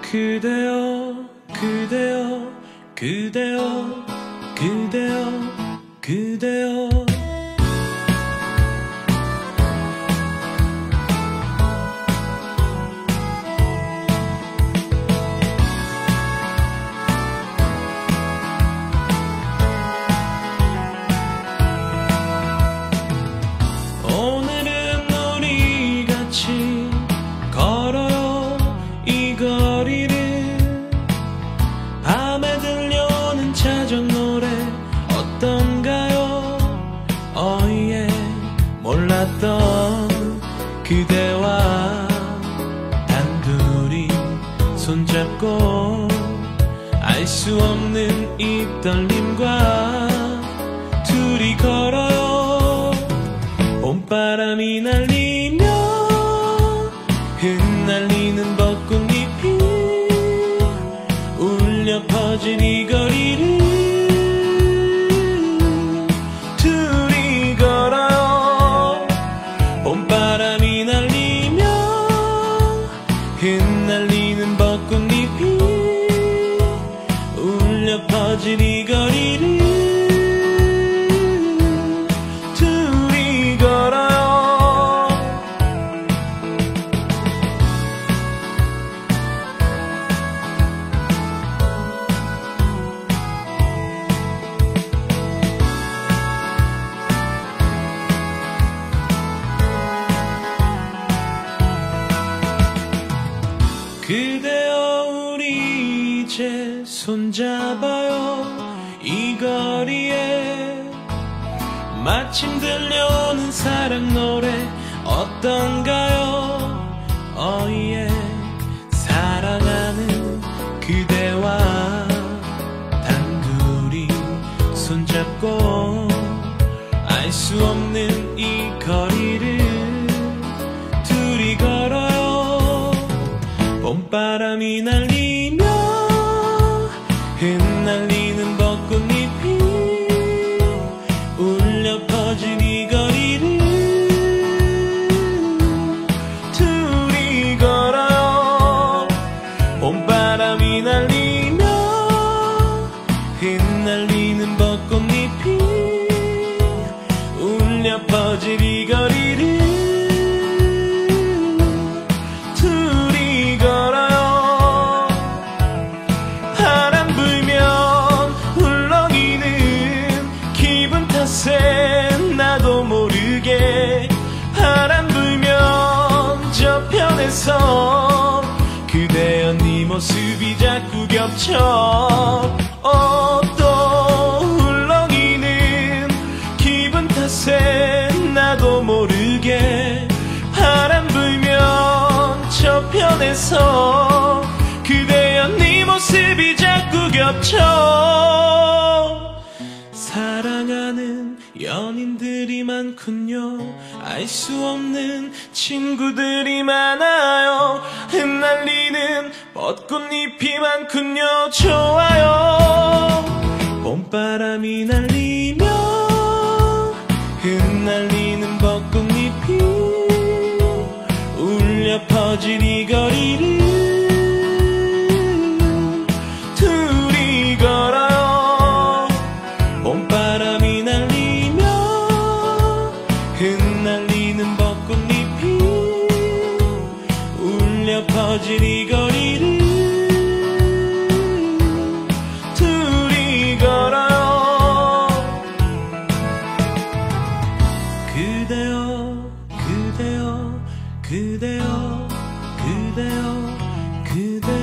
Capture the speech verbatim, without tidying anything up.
그대여 그대여 그대여 그대여 그대여 오늘은 우리 같이 걸어요 이 거리를 밤에 들려오는 자전 노래 어떤가요 어예 몰랐던 그대와 단둘이 손잡고 알 수 없는 이 떨림과 둘이 걸어요 봄바람이 날리며 흩날리는 벚꽃잎이 울려 퍼진 이 거리를 둘이 걸어요 봄바람이 날리며 흩날리는 벚꽃잎이 울려 퍼진 이 거리를 둘이 걸어요 그대여 우리 이제 손잡아요 이 거리에 마침 들려오는 사랑 노래 어떤가요 어예 사랑하는 그대와 단둘이 손잡고 알 수 없는 이 거리를 둘이 걸어요 봄바람이 날리며 흩날리는 벚꽃잎이 울려 퍼진 이 거리를 둘이 걸어요 봄바람이 날리며 흩날리는 벚꽃잎이 울려 퍼진 이 거리를 둘이 걸어요 바람 불면 울렁이는 기분 탓에 나도 모르게 바람 불면 저편에서 그대여 네 모습이 자꾸 겹쳐 어, 또 울렁이는 기분 탓에 나도 모르게 바람 불면 저편에서 그대여 네 모습이 자꾸 겹쳐 사랑하는 연인들이 많군요 알 수 없는 친구들이 많아요 흩날리는 벚꽃잎이 많군요 좋아요 봄바람이 날리며 흩날리는 벚꽃잎이 울려 퍼진 이 거리를 둘이 걸어요 봄바람이 날리며 흩날리는 벚꽃잎이 울려 퍼진 이 거리를 둘이 걸어요 그대여 그대여 그대여 그대여 그대여